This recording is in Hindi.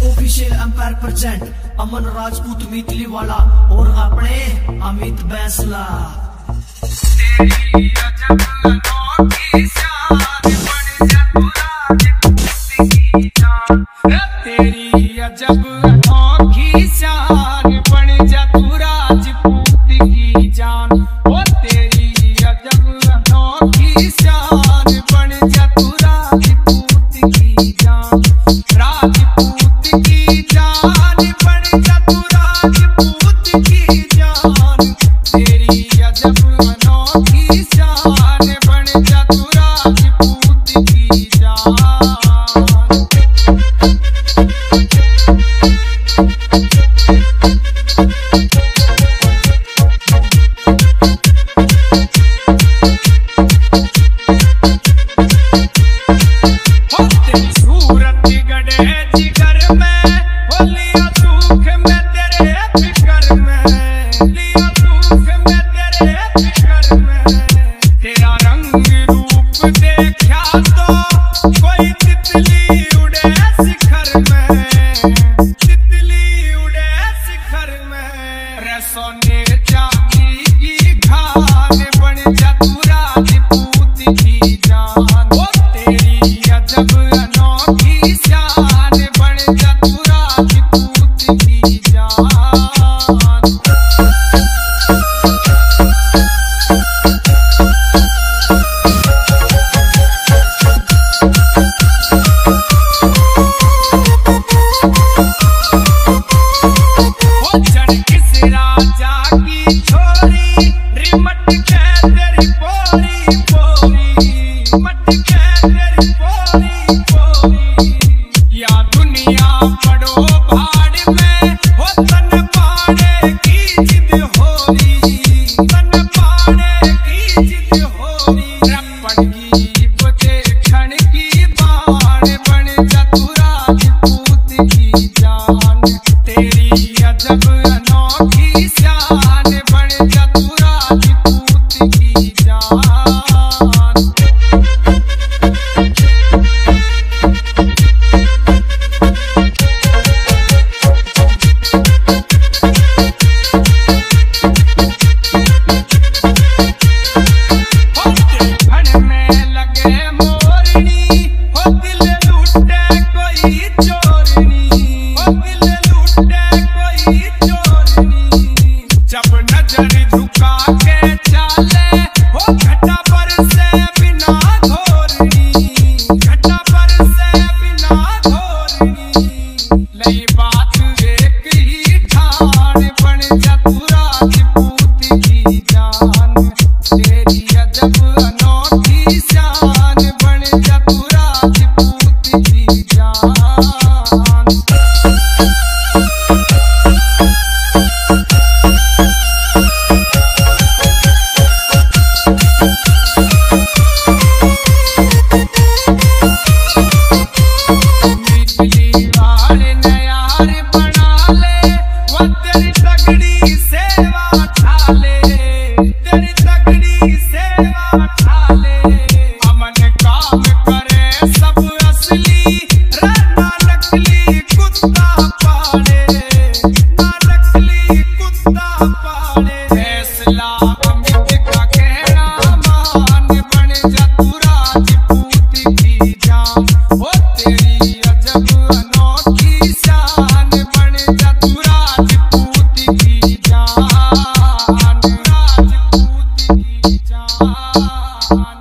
Official empire present Aman Rajput मीतली वाला और अपने अमित बैंसला। तेरी अजब अनोखी शान बन जा तू राजपूत की जान, तेरी अजब अनोखी शान बन जा तू राजपूत की जान, ओ तेरी अजब अनोखी शान बन जा तू राजपूत की जान, राजपूत की जान बन जा तू राजपूत की जान, तेरी अजब अनोखी शान बन जा तू राजपूत की जान। जान।